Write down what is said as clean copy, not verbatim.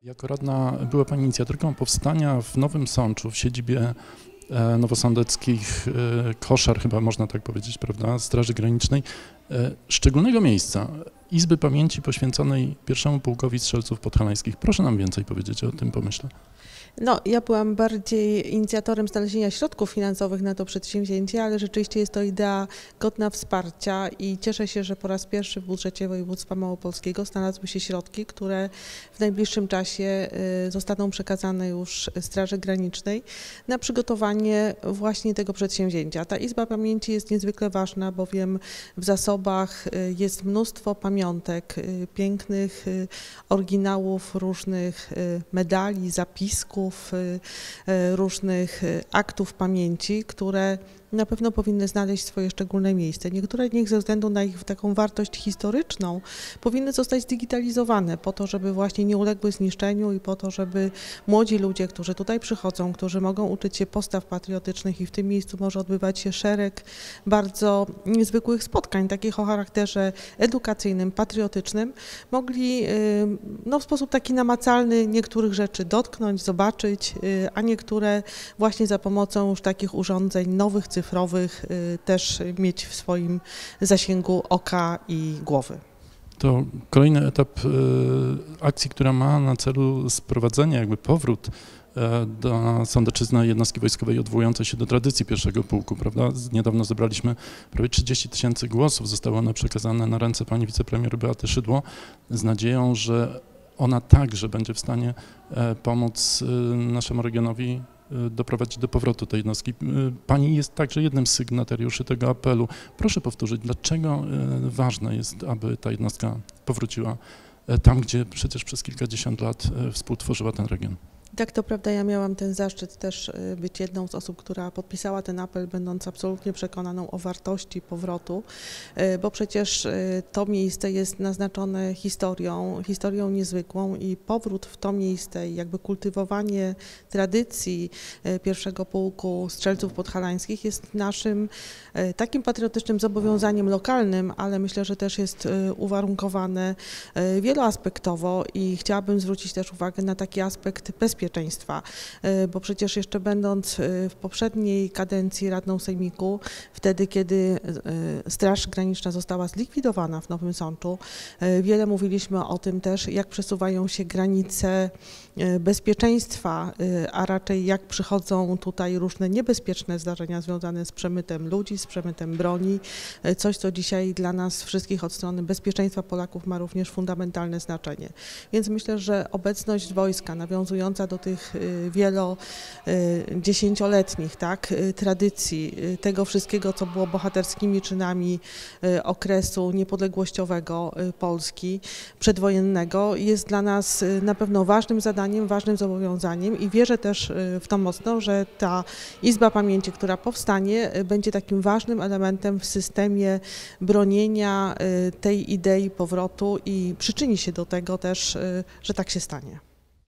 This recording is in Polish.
Jako radna była Pani inicjatorką powstania w Nowym Sączu, w siedzibie nowosądeckich koszar, chyba można tak powiedzieć, prawda, Straży Granicznej, szczególnego miejsca, Izby Pamięci poświęconej pierwszemu pułkowi strzelców podhalańskich. Proszę nam więcej powiedzieć o tym pomyśle. No, ja byłam bardziej inicjatorem znalezienia środków finansowych na to przedsięwzięcie, ale rzeczywiście jest to idea godna wsparcia i cieszę się, że po raz pierwszy w budżecie województwa małopolskiego znalazły się środki, które w najbliższym czasie zostaną przekazane już Straży Granicznej na przygotowanie właśnie tego przedsięwzięcia. Ta Izba Pamięci jest niezwykle ważna, bowiem w zasobach jest mnóstwo pamiątek, pięknych oryginałów różnych medali, zapisków, różnych aktów pamięci, które na pewno powinny znaleźć swoje szczególne miejsce. Niektóre z nich ze względu na ich taką wartość historyczną powinny zostać zdigitalizowane po to, żeby właśnie nie uległy zniszczeniu i po to, żeby młodzi ludzie, którzy tutaj przychodzą, którzy mogą uczyć się postaw patriotycznych i w tym miejscu może odbywać się szereg bardzo niezwykłych spotkań, takich o charakterze edukacyjnym, patriotycznym, mogli w sposób taki namacalny niektórych rzeczy dotknąć, zobaczyć, a niektóre właśnie za pomocą już takich urządzeń nowych, cyfrowych też mieć w swoim zasięgu oka i głowy. To kolejny etap akcji, która ma na celu sprowadzenie, powrót do Sądeczyzny jednostki wojskowej odwołującej się do tradycji pierwszego pułku, prawda? Niedawno zebraliśmy prawie 30 000 głosów, zostały one przekazane na ręce pani wicepremier Beaty Szydło z nadzieją, że ona także będzie w stanie pomóc naszemu regionowi doprowadzić do powrotu tej jednostki. Pani jest także jednym z sygnatariuszy tego apelu. Proszę powtórzyć, dlaczego ważne jest, aby ta jednostka powróciła tam, gdzie przecież przez kilkadziesiąt lat współtworzyła ten region. Tak, to prawda, ja miałam ten zaszczyt też być jedną z osób, która podpisała ten apel, będąc absolutnie przekonaną o wartości powrotu, bo przecież to miejsce jest naznaczone historią niezwykłą i powrót w to miejsce i kultywowanie tradycji pierwszego pułku strzelców podhalańskich jest naszym takim patriotycznym zobowiązaniem lokalnym, ale myślę, że też jest uwarunkowane wieloaspektowo i chciałabym zwrócić też uwagę na taki aspekt bezpieczeństwa, bo przecież jeszcze będąc w poprzedniej kadencji radną sejmiku, wtedy kiedy Straż Graniczna została zlikwidowana w Nowym Sączu, wiele mówiliśmy o tym też, jak przesuwają się granice bezpieczeństwa, a raczej jak przychodzą tutaj różne niebezpieczne zdarzenia związane z przemytem ludzi, z przemytem broni, coś co dzisiaj dla nas wszystkich od strony bezpieczeństwa Polaków ma również fundamentalne znaczenie. Więc myślę, że obecność wojska nawiązująca do tych wielodziesięcioletnich tradycji, tego wszystkiego, co było bohaterskimi czynami okresu niepodległościowego Polski przedwojennego, jest dla nas na pewno ważnym zadaniem, ważnym zobowiązaniem i wierzę też w to mocno, że ta Izba Pamięci, która powstanie, będzie takim ważnym elementem w systemie bronienia tej idei powrotu i przyczyni się do tego też, że tak się stanie.